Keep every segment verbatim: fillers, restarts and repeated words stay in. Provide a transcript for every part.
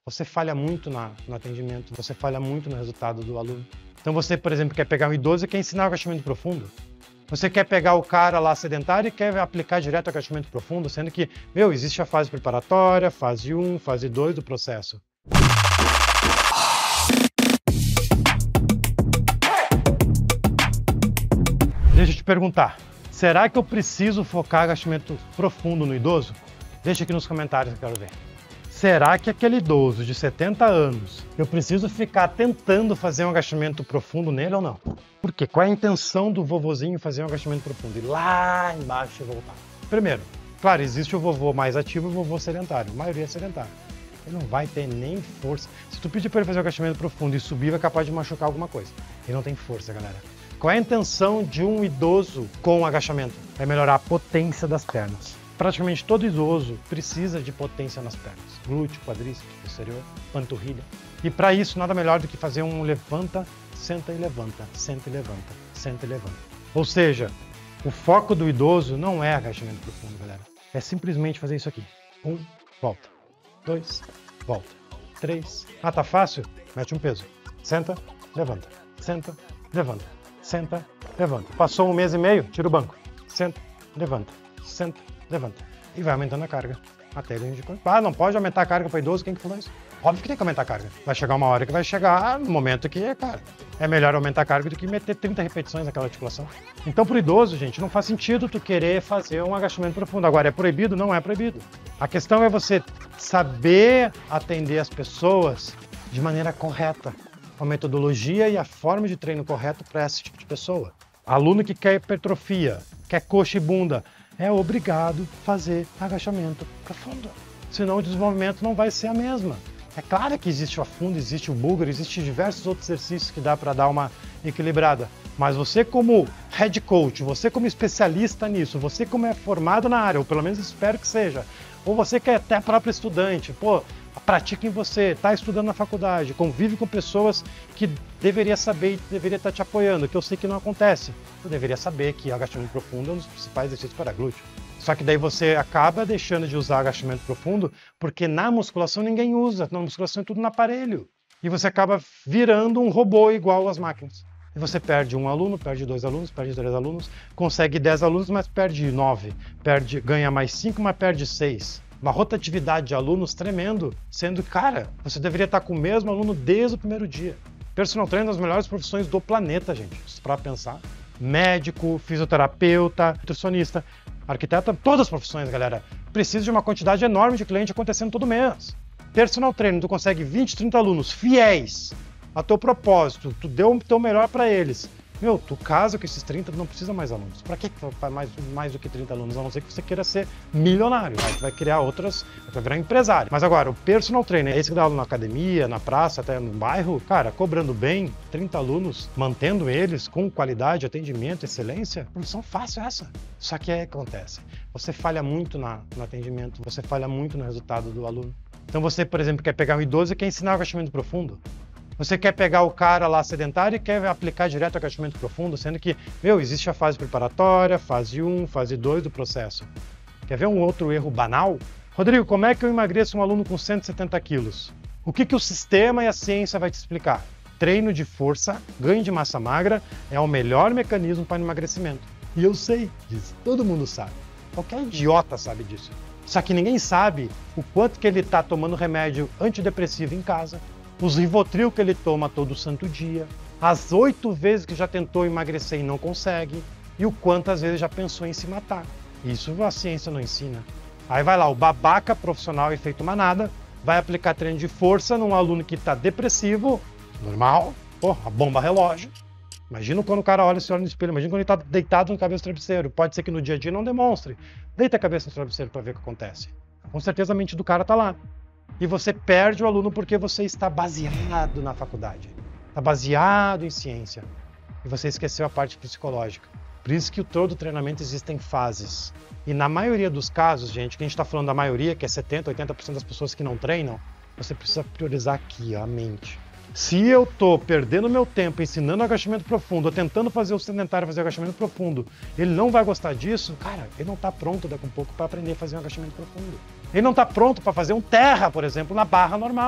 você falha muito na, no atendimento, você falha muito no resultado do aluno. Então você, por exemplo, quer pegar um idoso e quer ensinar o agachamento profundo. Você quer pegar o cara lá sedentário e quer aplicar direto o agachamento profundo, sendo que, meu, existe a fase preparatória, fase um, fase dois do processo. Deixa eu te perguntar, será que eu preciso focar agachamento profundo no idoso? Deixa aqui nos comentários que eu quero ver. Será que aquele idoso de setenta anos, eu preciso ficar tentando fazer um agachamento profundo nele ou não? Por quê? Qual é a intenção do vovozinho fazer um agachamento profundo? Ir lá embaixo e voltar. Primeiro, claro, existe o vovô mais ativo e o vovô sedentário. A maioria é sedentário. Ele não vai ter nem força. Se tu pedir para ele fazer um agachamento profundo e subir, vai capaz de machucar alguma coisa. Ele não tem força, galera. Qual é a intenção de um idoso com agachamento? É melhorar a potência das pernas. Praticamente todo idoso precisa de potência nas pernas. Glúteo, quadríceps, posterior, panturrilha. E para isso, nada melhor do que fazer um levanta, senta e levanta, senta e levanta, senta e levanta. Ou seja, o foco do idoso não é agachamento profundo, galera. É simplesmente fazer isso aqui. Um, volta. Dois, volta. Três. Ah, tá fácil? Mete um peso. Senta, levanta. Senta, levanta. Senta, levanta. Passou um mês e meio, tira o banco. Senta, levanta. Senta, levanta. E vai aumentando a carga. Até ele indicou. Ah, não pode aumentar a carga para idoso? Quem que falou isso? Óbvio que tem que aumentar a carga. Vai chegar uma hora que vai chegar no momento que, cara, é melhor aumentar a carga do que meter trinta repetições naquela articulação. Então, pro idoso, gente, não faz sentido tu querer fazer um agachamento profundo. Agora, é proibido? Não é proibido. A questão é você saber atender as pessoas de maneira correta. A metodologia e a forma de treino correto para esse tipo de pessoa. Aluno que quer hipertrofia, quer coxa e bunda, é obrigado a fazer agachamento profundo. Senão o desenvolvimento não vai ser a mesma. É claro que existe o afundo, existe o búlgaro, existem diversos outros exercícios que dá para dar uma equilibrada. Mas você como head coach, você como especialista nisso, você como é formado na área, ou pelo menos espero que seja, ou você que é até próprio estudante, pô, pratica em você, está estudando na faculdade, convive com pessoas que deveria saber e deveria estar te apoiando, que eu sei que não acontece. Eu deveria saber que agachamento profundo é um dos principais exercícios para glúteo. Só que daí você acaba deixando de usar agachamento profundo porque na musculação ninguém usa, na musculação é tudo no aparelho. E você acaba virando um robô igual às máquinas. E você perde um aluno, perde dois alunos, perde três alunos, consegue dez alunos, mas perde nove, perde, ganha mais cinco, mas perde seis. Uma rotatividade de alunos tremendo, sendo que, cara, você deveria estar com o mesmo aluno desde o primeiro dia. Personal trainer é uma das melhores profissões do planeta, gente, para pensar. Médico, fisioterapeuta, nutricionista, arquiteto, todas as profissões, galera, precisa de uma quantidade enorme de cliente acontecendo todo mês. Personal trainer, tu consegue vinte, trinta alunos fiéis a teu propósito, tu deu o teu melhor para eles. Meu, tu casa com esses trinta, tu não precisa mais alunos. Para que tu faz mais, mais do que trinta alunos? A não ser que você queira ser milionário. Aí tu vai criar outras, vai virar empresário. Mas agora, o personal trainer, esse que dá aula na academia, na praça, até no bairro, cara, cobrando bem, trinta alunos, mantendo eles com qualidade, atendimento, excelência, profissão fácil essa. Só que é que acontece. Você falha muito na, no atendimento, você falha muito no resultado do aluno. Então você, por exemplo, quer pegar um idoso e quer ensinar o agachamento profundo. Você quer pegar o cara lá sedentário e quer aplicar direto o agachamento profundo, sendo que, meu, existe a fase preparatória, fase um, fase dois do processo. Quer ver um outro erro banal? Rodrigo, como é que eu emagreço um aluno com cento e setenta quilos? O que, que o sistema e a ciência vai te explicar? Treino de força, ganho de massa magra é o melhor mecanismo para emagrecimento. E eu sei disso, todo mundo sabe. Qualquer idiota sabe disso. Só que ninguém sabe o quanto que ele está tomando remédio antidepressivo em casa, os Rivotril que ele toma todo santo dia, as oito vezes que já tentou emagrecer e não consegue, e o quantas vezes já pensou em se matar. Isso a ciência não ensina. Aí vai lá, o babaca profissional efeito manada, vai aplicar treino de força num aluno que está depressivo, normal, pô, a bomba relógio. Imagina quando o cara olha e se olha no espelho, imagina quando ele está deitado no cabeça do travesseiro. Pode ser que no dia a dia não demonstre. Deita a cabeça no travesseiro para ver o que acontece. Com certeza a mente do cara está lá. E você perde o aluno porque você está baseado na faculdade, está baseado em ciência, e você esqueceu a parte psicológica. Por isso que todo treinamento existem fases. E na maioria dos casos, gente, que a gente está falando da maioria, que é setenta, oitenta por cento das pessoas que não treinam, você precisa priorizar aqui, ó, a mente. Se eu estou perdendo meu tempo ensinando agachamento profundo, ou tentando fazer o sedentário fazer agachamento profundo, ele não vai gostar disso, cara, ele não está pronto daqui a um pouco para aprender a fazer um agachamento profundo. Ele não está pronto para fazer um terra, por exemplo, na barra normal.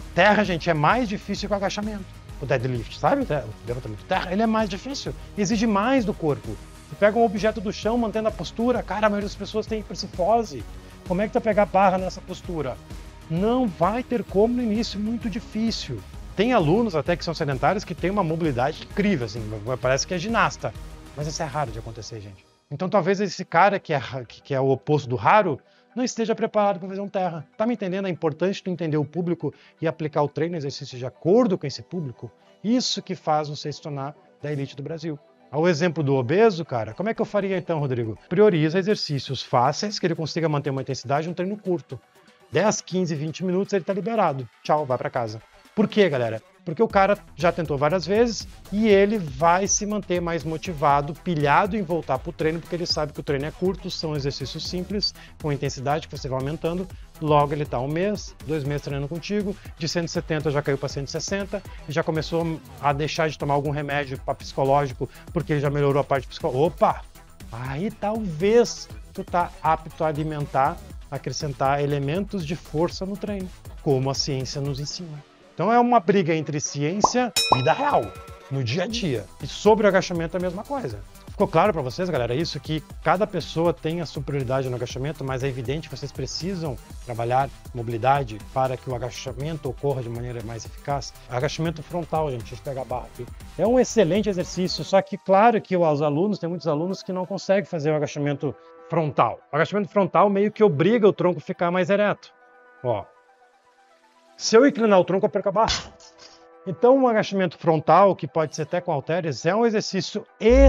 Terra, gente, é mais difícil que o agachamento. O deadlift, sabe? O levantamento de terra, ele é mais difícil. Exige mais do corpo. Você pega um objeto do chão, mantendo a postura. Cara, a maioria das pessoas tem hipercifose. Como é que tu vai pegar barra nessa postura? Não vai ter como no início, muito difícil. Tem alunos até que são sedentários que têm uma mobilidade incrível, assim, parece que é ginasta. Mas isso é raro de acontecer, gente. Então talvez esse cara que é, que é o oposto do raro, não esteja preparado para fazer um terra. Tá me entendendo? É importante tu entender o público e aplicar o treino e exercício de acordo com esse público. Isso que faz você se tornar da elite do Brasil. Ao exemplo do obeso, cara, como é que eu faria então, Rodrigo? Prioriza exercícios fáceis, que ele consiga manter uma intensidade e um treino curto. dez, quinze, vinte minutos ele tá liberado. Tchau, vai para casa. Por quê, galera? Porque o cara já tentou várias vezes e ele vai se manter mais motivado, pilhado em voltar para o treino, porque ele sabe que o treino é curto, são exercícios simples, com intensidade que você vai aumentando. Logo ele está um mês, dois meses treinando contigo, de cento e setenta já caiu para cento e sessenta e já começou a deixar de tomar algum remédio para psicológico, porque ele já melhorou a parte psicológica. Opa! Aí talvez tu tá apto a alimentar, acrescentar elementos de força no treino, como a ciência nos ensina. Então é uma briga entre ciência e vida real, no dia a dia. E sobre o agachamento é a mesma coisa. Ficou claro para vocês, galera, isso? Que cada pessoa tem a superioridade no agachamento, mas é evidente que vocês precisam trabalhar mobilidade para que o agachamento ocorra de maneira mais eficaz. Agachamento frontal, gente, deixa eu pegar a barra aqui. É um excelente exercício, só que claro que os alunos, tem muitos alunos que não conseguem fazer o agachamento frontal. O agachamento frontal meio que obriga o tronco a ficar mais ereto. Ó. Se eu inclinar o tronco, eu perco a barra. Então, um agachamento frontal, que pode ser até com halteres, é um exercício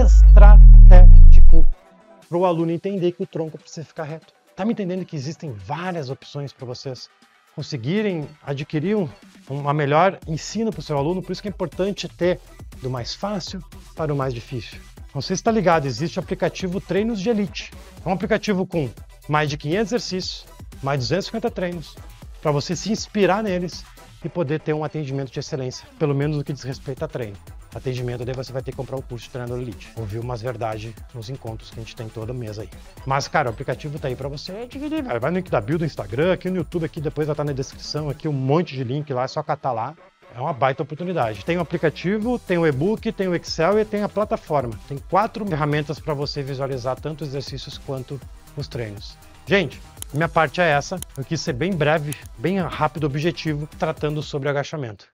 estratégico para o aluno entender que o tronco precisa ficar reto. Tá me entendendo que existem várias opções para vocês conseguirem adquirir um, uma melhor ensino para o seu aluno? Por isso que é importante ter do mais fácil para o mais difícil. Não sei se está ligado, existe o aplicativo Treinos de Elite. É um aplicativo com mais de quinhentos exercícios, mais de duzentos e cinquenta treinos, para você se inspirar neles e poder ter um atendimento de excelência, pelo menos no que diz respeito a treino. Atendimento, daí você vai ter que comprar o curso de treinador elite. Ouvir umas verdades nos encontros que a gente tem todo mês aí. Mas, cara, o aplicativo tá aí para você. Vai no link da bio do Instagram, aqui no YouTube, aqui depois vai estar na descrição, aqui um monte de link lá, é só catar lá. É uma baita oportunidade. Tem o aplicativo, tem o e-book, tem o Excel e tem a plataforma. Tem quatro ferramentas para você visualizar tanto os exercícios quanto os treinos. Gente, minha parte é essa. Eu quis ser bem breve, bem rápido, objetivo, tratando sobre agachamento.